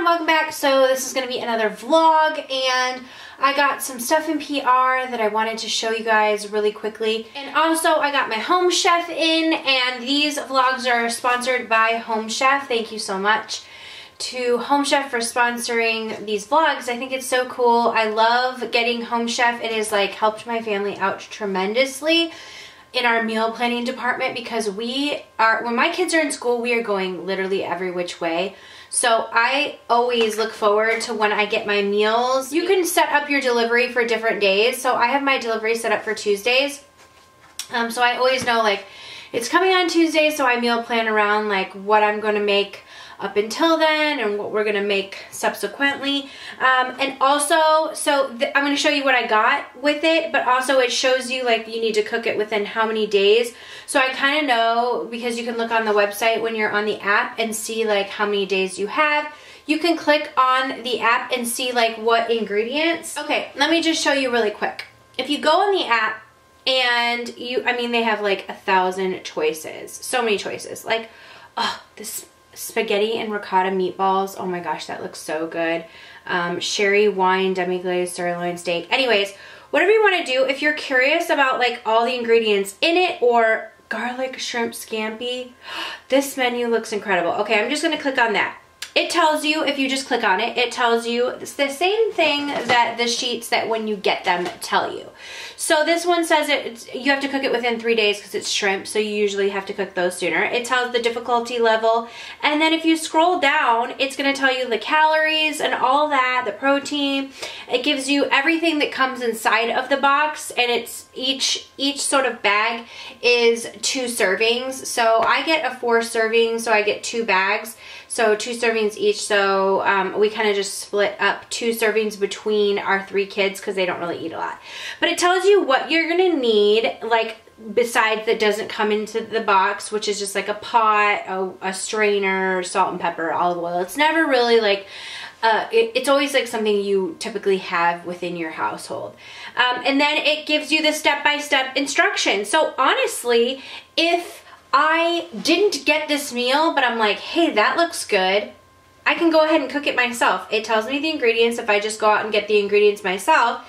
everyone, welcome back. So this is going to be another vlog, and I got some stuff in PR that I wanted to show you guys really quickly. And also I got my Home Chef in, and these vlogs are sponsored by Home Chef. Thank you so much to Home Chef for sponsoring these vlogs. I think it's so cool. I love getting Home Chef. It has like helped my family out tremendously in our meal planning department, because when my kids are in school, we are going literally every which way. So I always look forward to when I get my meals. You can set up your delivery for different days. So I have my delivery set up for Tuesdays. So I always know like it's coming on Tuesday, so I meal plan around like what I'm going to make up until then and what we're gonna make subsequently. And also, I'm gonna show you what I got with it, but also it shows you like you need to cook it within how many days. So I kind of know, because you can look on the website when you're on the app and see like how many days you have. You can click on the app and see like what ingredients. Okay, let me just show you really quick. If you go on the app and they have like 1,000 choices, so many choices. Like, oh, this spaghetti and ricotta meatballs. Oh my gosh, that looks so good. Sherry wine demi-glazed sirloin steak. Anyways, whatever you want to do, if you're curious about like all the ingredients in it, or garlic shrimp scampi, this menu looks incredible. Okay, I'm just going to click on that. It tells you, if you just click on it, it tells you it's the same thing that the sheets that when you get them tell you. So this one says you have to cook it within 3 days because it's shrimp, so you usually have to cook those sooner. It tells the difficulty level, and then if you scroll down, it's going to tell you the calories and all that, the protein. It gives you everything that comes inside of the box, and it's each sort of bag is 2 servings. So I get a 4 servings, so I get 2 bags. So 2 servings each, so we kind of just split up 2 servings between our 3 kids because they don't really eat a lot. But it tells you what you're gonna need, like besides that doesn't come into the box, which is just like a pot, a strainer, salt and pepper, olive oil. It's never really like, it's always like something you typically have within your household. And then it gives you the step-by-step instructions. So honestly, if I didn't get this meal, but I'm like, hey, that looks good, I can go ahead and cook it myself. It tells me the ingredients if I just go out and get the ingredients myself,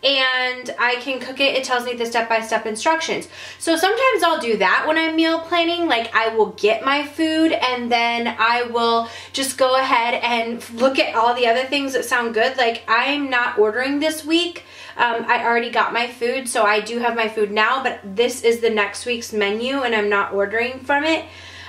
and I can cook it. It tells me the step-by-step instructions. So sometimes I'll do that when I'm meal planning. Like I will get my food and then I will just go ahead and look at all the other things that sound good. Like I'm not ordering this week. I already got my food, so I do have my food now, but this is the next week's menu and I'm not ordering from it.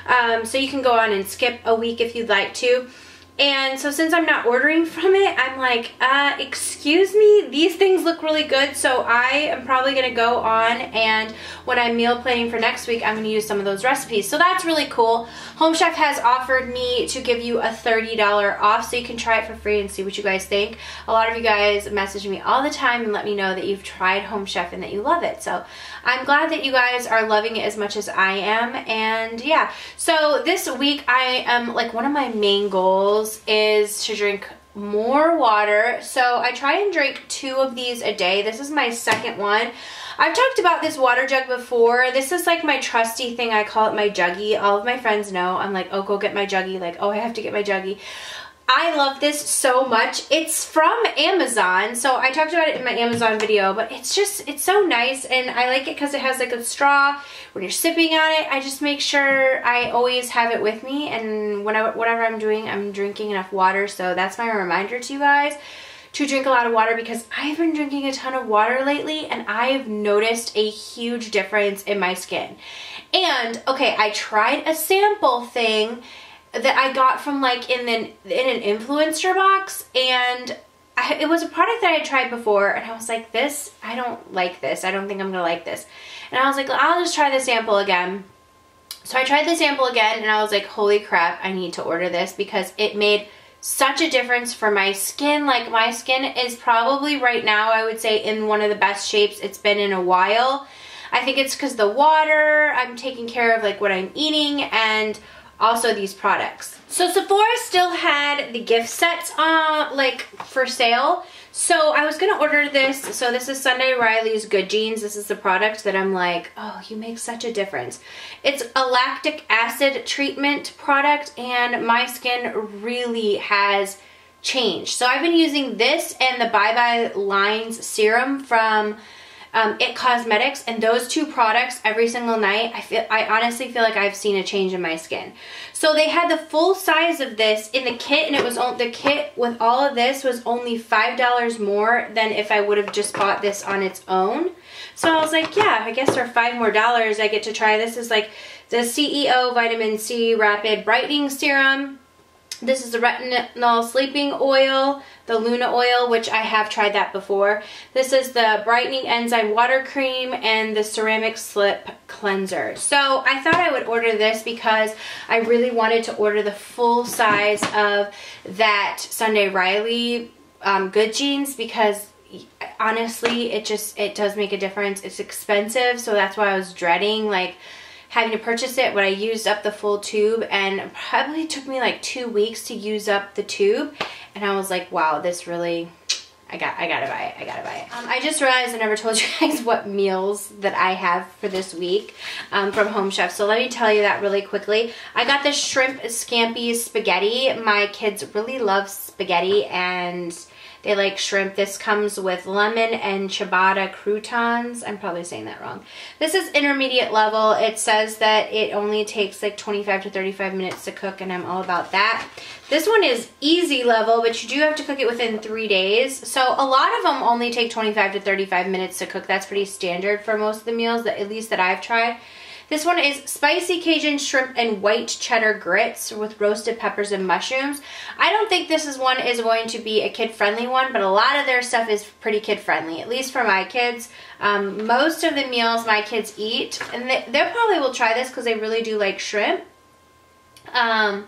So you can go on and skip a week if you'd like to. And so since I'm not ordering from it, I'm like, excuse me, these things look really good. So I am probably gonna go on, and when I'm meal planning for next week, I'm gonna use some of those recipes. So that's really cool. Home Chef has offered me to give you a $30 off, so you can try it for free and see what you guys think. A lot of you guys message me all the time and let me know that you've tried Home Chef and that you love it. So I'm glad that you guys are loving it as much as I am. And yeah, so this week I am like, one of my main goals is to drink more water. So I try and drink 2 of these a day. This is my 2nd one. I've talked about this water jug before. This is like my trusty thing. I call it my juggie. All of my friends know. I'm like, oh, go get my juggie. Like, oh, I have to get my juggie. I love this so much. It's from Amazon, so I talked about it in my Amazon video, but it's so nice, and I like it because it has like a straw. When you're sipping on it, I just make sure I always have it with me, and whatever I'm doing, I'm drinking enough water. So that's my reminder to you guys to drink a lot of water, because I've been drinking a ton of water lately and I've noticed a huge difference in my skin. And okay, I tried a sample thing that I got from like in an influencer box, and it was a product that I had tried before, and I was like, this, I don't like this. I don't think I'm gonna like this. And I was like, I'll just try the sample again. So I tried the sample again, and I was like, holy crap, I need to order this because it made such a difference for my skin. Like my skin is probably right now, I would say, in one of the best shapes it's been in a while. I think it's because the water, I'm taking care of like what I'm eating, and also these products. So Sephora still had the gift sets like for sale. So I was going to order this. So this is Sunday Riley's Good Genes. This is the product that I'm like, oh, you make such a difference. It's a lactic acid treatment product, and my skin really has changed. So I've been using this and the Bye Bye Lines serum from It Cosmetics, and those two products every single night. I honestly feel like I've seen a change in my skin. So they had the full size of this in the kit, and it was the kit with all of this was only $5 more than if I would have just bought this on its own. So I was like, yeah, I guess for $5 more I get to try this. Is like the CEO Vitamin C Rapid Brightening Serum. This is the Retinol Sleeping Oil, the Luna Oil, which I have tried that before. This is the Brightening Enzyme Water Cream and the Ceramic Slip Cleanser. So I thought I would order this because I really wanted to order the full size of that Sunday Riley Good Genes, because honestly, it does make a difference. It's expensive, so that's why I was dreading like having to purchase it when I used up the full tube, and it probably took me like 2 weeks to use up the tube, and I was like, wow, this really, I gotta buy it. I just realized I never told you guys what meals that I have for this week from Home Chef, so let me tell you that really quickly. I got the shrimp scampi spaghetti. My kids really love spaghetti and they like shrimp. This comes with lemon and ciabatta croutons. I'm probably saying that wrong. This is intermediate level. It says that it only takes like 25 to 35 minutes to cook, and I'm all about that. This one is easy level, but you do have to cook it within 3 days. So a lot of them only take 25 to 35 minutes to cook. That's pretty standard for most of the meals, at least that I've tried. This one is spicy Cajun shrimp and white cheddar grits with roasted peppers and mushrooms. I don't think this one is going to be a kid-friendly one, but a lot of their stuff is pretty kid-friendly, at least for my kids. Most of the meals my kids eat, and they probably will try this because they really do like shrimp. But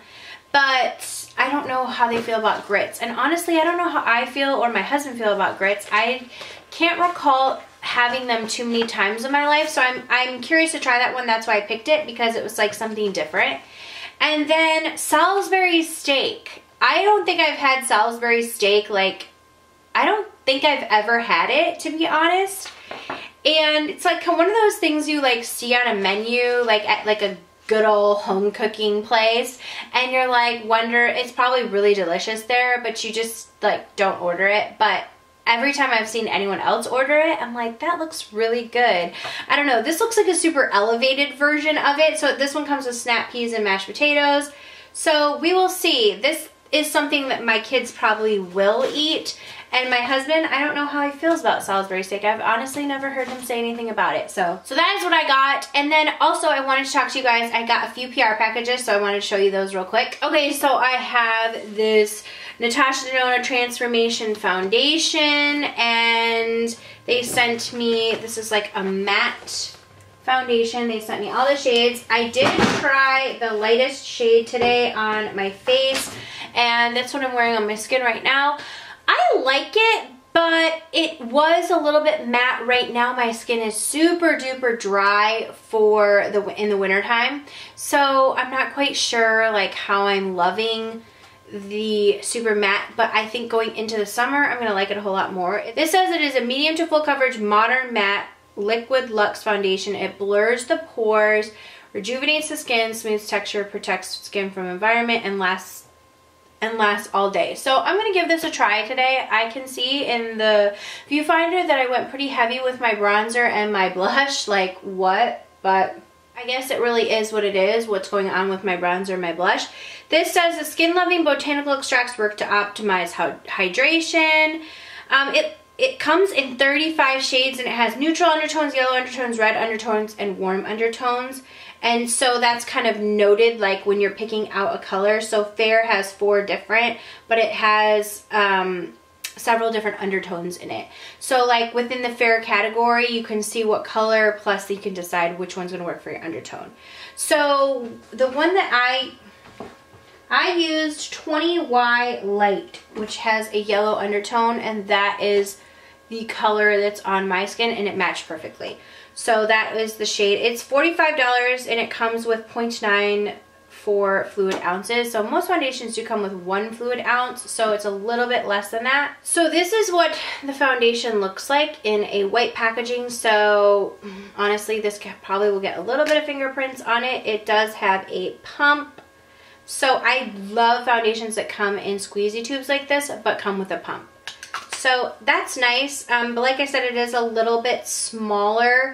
I don't know how they feel about grits. And honestly, I don't know how I feel or my husband feel about grits. I can't recall having them too many times in my life, so I'm curious to try that one. That's why I picked it, because it was like something different. And then Salisbury steak. I don't think I've had Salisbury steak, like, I don't think I've ever had it, to be honest. And it's like one of those things you like see on a menu, like at like a good old home cooking place, and you're like wonder, it's probably really delicious there, but you just like don't order it. But every time I've seen anyone else order it, I'm like, that looks really good. I don't know, this looks like a super elevated version of it. So this one comes with snap peas and mashed potatoes. So we will see. This is something that my kids probably will eat. And my husband, I don't know how he feels about Salisbury steak. I've honestly never heard him say anything about it. So that is what I got. And then also I wanted to talk to you guys. I got a few PR packages, so I wanted to show you those real quick. Okay, so I have this Natasha Denona Transformation Foundation, and they sent me, this is like a matte foundation. They sent me all the shades. I did try the lightest shade today on my face, and that's what I'm wearing on my skin right now. I like it, but it was a little bit matte. Right now my skin is super duper dry in the winter time, so I'm not quite sure like how I'm loving the super matte, but I think going into the summer I'm gonna like it a whole lot more. This says it is a medium to full coverage modern matte liquid luxe foundation. It blurs the pores, rejuvenates the skin, smooths texture, protects skin from environment, and lasts all day. So I'm going to give this a try today. I can see in the viewfinder that I went pretty heavy with my bronzer and my blush. Like what? But I guess it really is what it is, what's going on with my bronzer and my blush. This says the skin-loving botanical extracts work to optimize hydration. It comes in 35 shades, and it has neutral undertones, yellow undertones, red undertones, and warm undertones. And so that's kind of noted like when you're picking out a color. So Fair has 4 different, but it has several different undertones in it. So like within the Fair category, you can see what color, plus you can decide which one's gonna work for your undertone. So the one that I used 20Y Light, which has a yellow undertone, and that is the color that's on my skin, and it matched perfectly. So that is the shade. It's $45, and it comes with 0.9 4 fluid ounces. So most foundations do come with 1 fluid ounce, so it's a little bit less than that. So this is what the foundation looks like in a white packaging. So honestly, this probably will get a little bit of fingerprints on it. It does have a pump. So I love foundations that come in squeezy tubes like this, but come with a pump. So that's nice, but like I said, it is a little bit smaller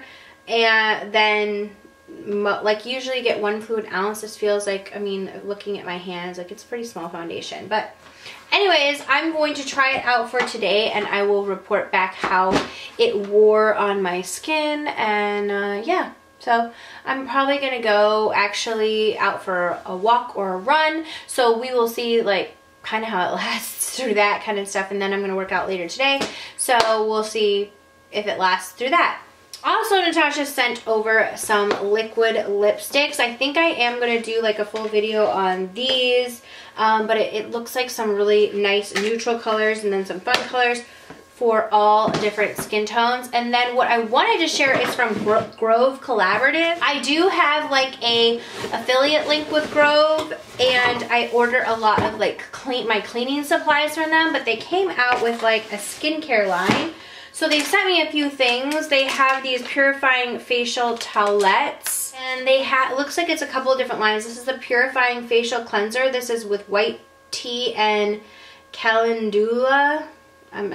than, like, usually you get 1 fluid ounce. This feels like, I mean, looking at my hands, like it's a pretty small foundation. But anyways, I'm going to try it out for today, and I will report back how it wore on my skin, and yeah. So I'm probably going to go actually out for a walk or a run, so we will see, like, kind of how it lasts through that kind of stuff, and then I'm going to work out later today, so we'll see if it lasts through that. Also, Natasha sent over some liquid lipsticks. I think I am going to do like a full video on these, but it looks like some really nice neutral colors and then some fun colors for all different skin tones. And then what I wanted to share is from Grove Collaborative. I do have like a affiliate link with Grove, and I order a lot of like my cleaning supplies from them, but they came out with like a skincare line. So they sent me a few things. They have these purifying facial towelettes, and they have, it looks like it's a couple of different lines. This is the purifying facial cleanser. This is with white tea and calendula. I'm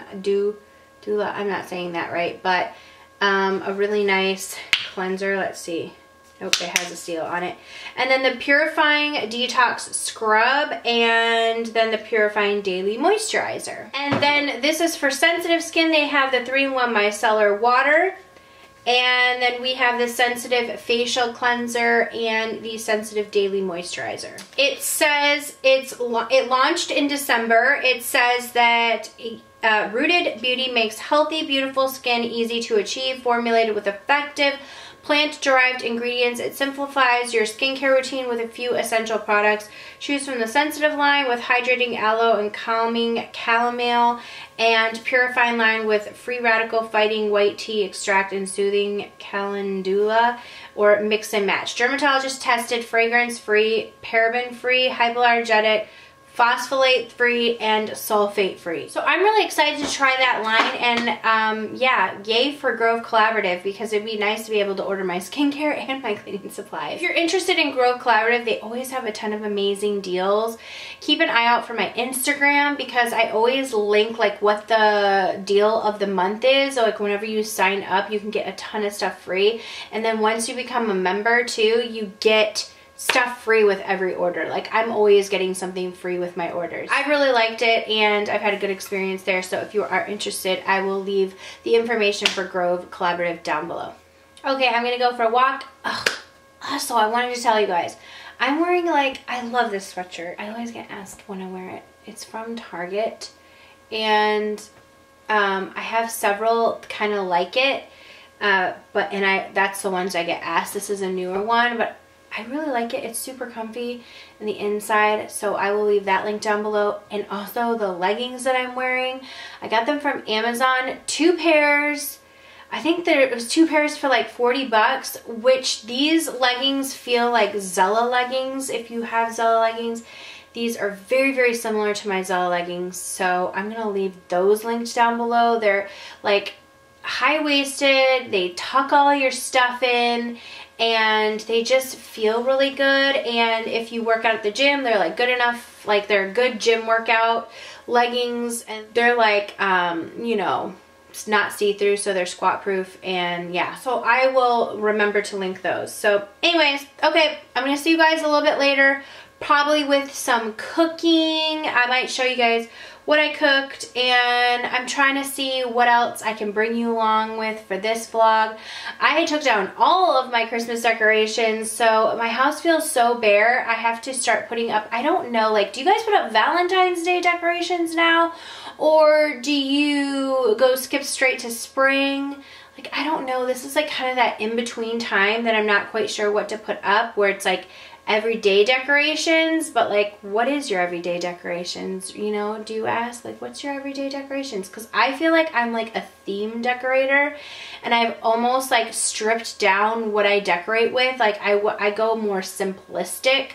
not saying that right, but a really nice cleanser. Let's see. Nope, it has a seal on it. And then the Purifying Detox Scrub, and then the Purifying Daily Moisturizer. And then this is for sensitive skin. They have the 3-in-1 Micellar Water. And then we have the Sensitive Facial Cleanser and the Sensitive Daily Moisturizer. It says it launched in December. It says that Rooted Beauty makes healthy, beautiful skin easy to achieve, formulated with effective plant-derived ingredients. It simplifies your skincare routine with a few essential products. Choose from the sensitive line with hydrating aloe and calming chamomile, and purifying line with free radical fighting white tea extract and soothing calendula, or mix and match. Dermatologist tested, fragrance-free, paraben-free, hypoallergenic, phosphorate-free, and sulfate-free. So I'm really excited to try that line, and yeah, yay for Grove Collaborative, because it'd be nice to be able to order my skincare and my cleaning supplies. If you're interested in Grove Collaborative, they always have a ton of amazing deals. Keep an eye out for my Instagram, because I always link like what the deal of the month is. So like whenever you sign up, you can get a ton of stuff free, and then once you become a member too, you get stuff free with every order. Like I'm always getting something free with my orders. I really liked it, and I've had a good experience there. So if you are interested, I will leave the information for Grove Collaborative down below. Okay, I'm gonna go for a walk. Also, I wanted to tell you guys, I'm wearing, like, I love this sweatshirt. I always get asked when I wear it. It's from Target, and I have several kind of like it, that's the ones I get asked. This is a newer one, but I really like it. It's super comfy in the inside, so I will leave that link down below. And also the leggings that I'm wearing, I got them from Amazon. 2 pairs. I think it was 2 pairs for like 40 bucks, which these leggings feel like Zella leggings. If you have Zella leggings, these are very, very similar to my Zella leggings, so I'm going to leave those linked down below. They're like high-waisted, they tuck all your stuff in, and they just feel really good. And if you work out at the gym, they're like good enough, like they're good gym workout leggings, and they're like, you know, it's not see-through, so they're squat proof. And yeah, so I will remember to link those. So anyways, okay, I'm gonna see you guys a little bit later, probably with some cooking. I might show you guys what I cooked, and I'm trying to see what else I can bring you along with for this vlog. I took down all of my Christmas decorations, so my house feels so bare. I have to start putting up, I don't know, like, do you guys put up Valentine's Day decorations now? Or do you go skip straight to spring? Like, I don't know. This is like kind of that in-between time that I'm not quite sure what to put up, where it's like everyday decorations, but like, what is your everyday decorations? You know, do you ask, like, what's your everyday decorations? Because I feel like I'm like a theme decorator, and I've almost like stripped down what I decorate with. Like I go more simplistic.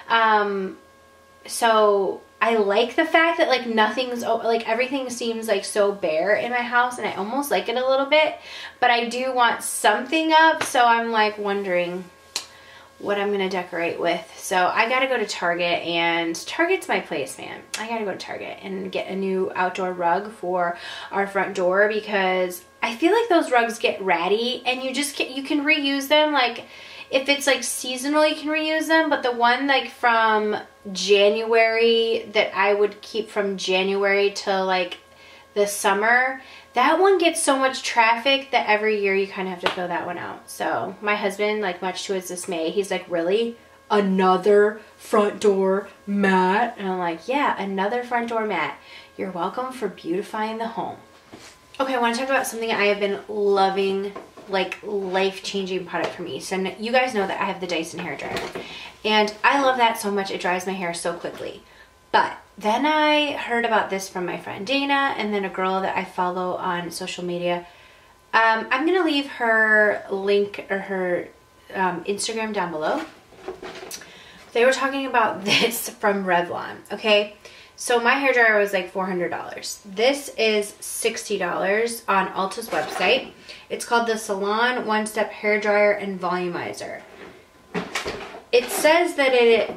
So I like the fact that like nothing's, like everything seems like so bare in my house, and I almost like it a little bit, but I do want something up. So I'm like wondering what I'm gonna decorate with. So I gotta go to Target, and Target's my place, man. I gotta go to Target and get a new outdoor rug for our front door, because I feel like those rugs get ratty, and you can reuse them. Like if it's like seasonal, you can reuse them, but the one like from January that I would keep from January to like the summer, that one gets so much traffic that every year you kind of have to throw that one out. So my husband, like much to his dismay, he's like, really? Another front door mat? And I'm like, yeah, another front door mat. You're welcome for beautifying the home. Okay, I want to talk about something I have been loving, like life-changing product for me. So you guys know that I have the Dyson hair dryer, and I love that so much. It dries my hair so quickly. But then I heard about this from my friend Dana, and then a girl that I follow on social media. I'm gonna leave her link or her Instagram down below. They were talking about this from Revlon. Okay, so my hairdryer was like $400. This is $60 on Ulta's website. It's called the Salon One-Step Hairdryer and Volumizer. It says that it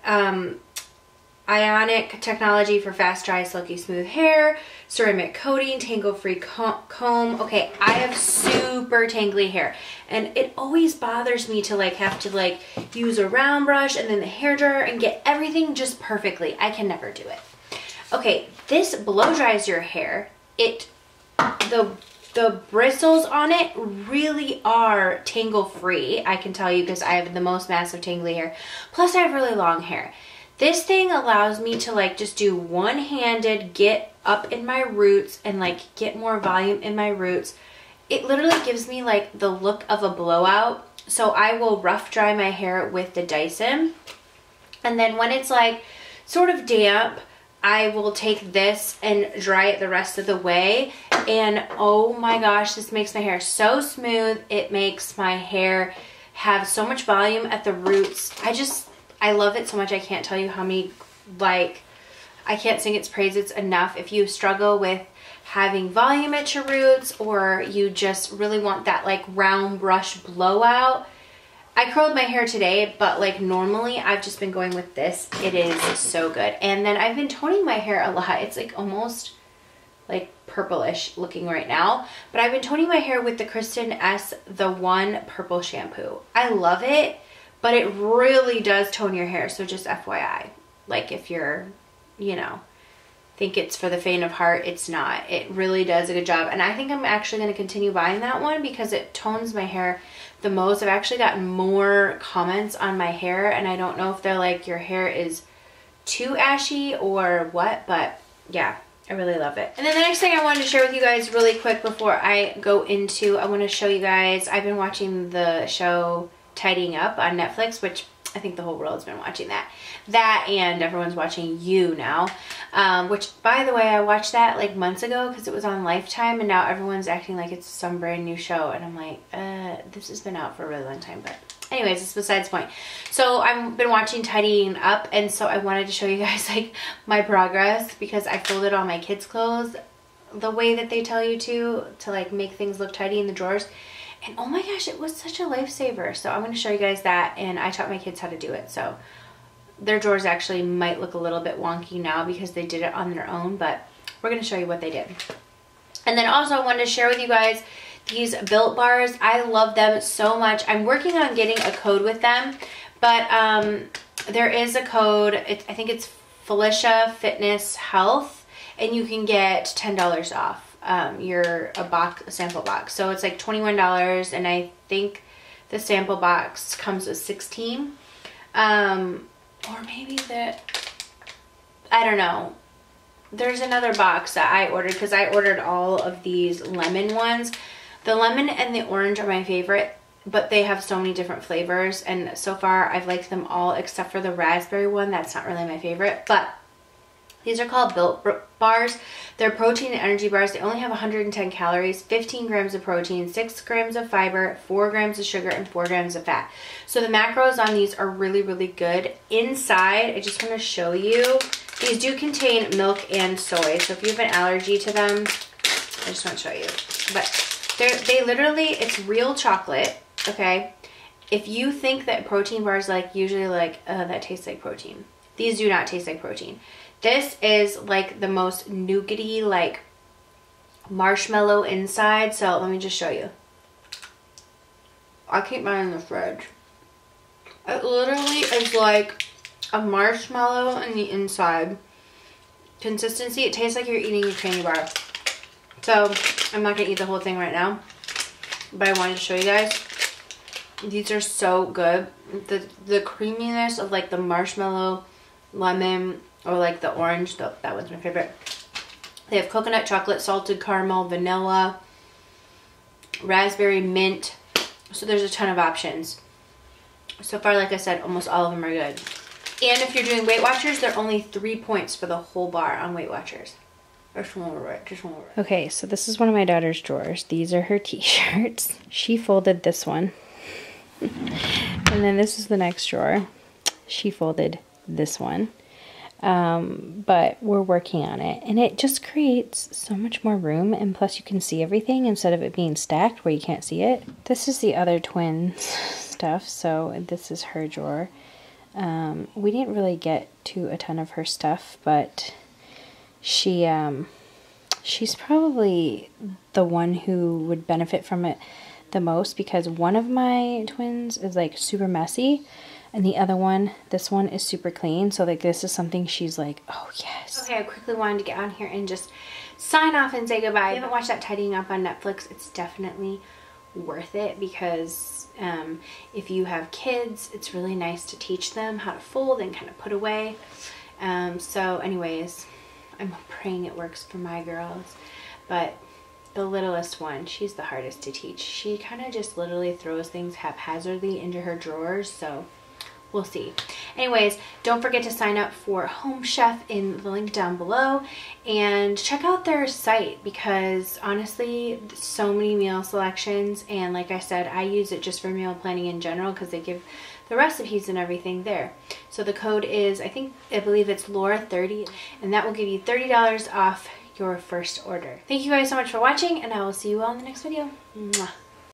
ionic technology for fast dry, silky smooth hair, ceramic coating, tangle-free comb. Okay, I have super tangly hair, and it always bothers me to like have to like use a round brush and then the hairdryer and get everything just perfectly. I can never do it. Okay, this blow dries your hair. The bristles on it really are tangle free. I can tell you, because I have the most massive tangly hair. Plus I have really long hair. This thing allows me to like just do one-handed, get up in my roots and like get more volume in my roots. It literally gives me like the look of a blowout. So I will rough dry my hair with the Dyson. And then when it's like sort of damp, I will take this and dry it the rest of the way. And oh my gosh, this makes my hair so smooth. It makes my hair have so much volume at the roots. I love it so much. I can't tell you how many, like, I can't sing its praises enough. If you struggle with having volume at your roots, or you just really want that like round brush blowout. I curled my hair today, but like normally I've just been going with this. It is so good. And then I've been toning my hair a lot. It's like almost like purplish looking right now, but I've been toning my hair with the Kristen S The One Purple shampoo. I love it, but it really does tone your hair. So just FYI, like if you're, you know, think it's for the faint of heart, it's not. It really does a good job. And I think I'm actually going to continue buying that one because it tones my hair the most. I've actually gotten more comments on my hair, and I don't know if they're like, your hair is too ashy or what, but yeah, I really love it. And then the next thing I wanted to share with you guys really quick before I go into, I want to show you guys, I've been watching the show Tidying Up on Netflix, which I think the whole world's been watching that. That, and everyone's watching You now, which, by the way, I watched that like months ago because it was on Lifetime, and now everyone's acting like it's some brand new show, and I'm like, this has been out for a really long time. But anyways, it's besides the point. So I've been watching Tidying Up, and so I wanted to show you guys like my progress, because I folded all my kids' clothes the way that they tell you to like make things look tidy in the drawers. And oh my gosh, it was such a lifesaver. So I'm going to show you guys that, and I taught my kids how to do it. So their drawers actually might look a little bit wonky now because they did it on their own, but we're going to show you what they did. And then also I wanted to share with you guys these Built Bars. I love them so much. I'm working on getting a code with them, but there is a code. I think it's Felicia Fitness Health, and you can get $10 off. A sample box. So it's like $21, and I think the sample box comes with 16. Or maybe that, I don't know. There's another box that I ordered, because I ordered all of these lemon ones. The lemon and the orange are my favorite, but they have so many different flavors, and so far I've liked them all except for the raspberry one. That's not really my favorite, but These are called Built bars. They're protein and energy bars. They only have 110 calories, 15 grams of protein, 6 grams of fiber, 4 grams of sugar, and 4 grams of fat. So the macros on these are really, really good. Inside, I just want to show you, these do contain milk and soy. So if you have an allergy to them, I just want to show you. But they literally, it's real chocolate, okay? If you think that protein bars like usually like, that tastes like protein. These do not taste like protein. This is like the most nougaty, like marshmallow inside. So let me just show you. I keep mine in the fridge. It literally is like a marshmallow on the inside. Consistency, it tastes like you're eating a candy bar. So I'm not gonna eat the whole thing right now, but I wanted to show you guys. These are so good. The creaminess of like the marshmallow, lemon, or like the orange, that one's my favorite. They have coconut, chocolate, salted caramel, vanilla, raspberry, mint. So there's a ton of options. So far, like I said, almost all of them are good. And if you're doing Weight Watchers, they're only 3 points for the whole bar on Weight Watchers. Just one over it, just one over it. Okay, so this is one of my daughter's drawers. These are her t-shirts. She folded this one. And then this is the next drawer. She folded this one. But we're working on it, and it just creates so much more room, and plus you can see everything instead of it being stacked where you can't see it. This is the other twins stuff, so this is her drawer. We didn't really get to a ton of her stuff, but she's probably the one who would benefit from it the most, because one of my twins is like super messy, and the other one, this one, is super clean. So like this is something she's like, oh yes. Okay, I quickly wanted to get on here and just sign off and say goodbye. If you haven't watched that Tidying Up on Netflix, it's definitely worth it, because if you have kids, it's really nice to teach them how to fold and kind of put away. So anyways, I'm praying it works for my girls. But the littlest one, she's the hardest to teach. She kind of just literally throws things haphazardly into her drawers, so we'll see. Anyways, don't forget to sign up for Home Chef in the link down below, and check out their site, because honestly, so many meal selections, and like I said, I use it just for meal planning in general because they give the recipes and everything there. So the code is, I believe it's Laura30, and that will give you $30 off your first order. Thank you guys so much for watching, and I will see you all in the next video. Mwah.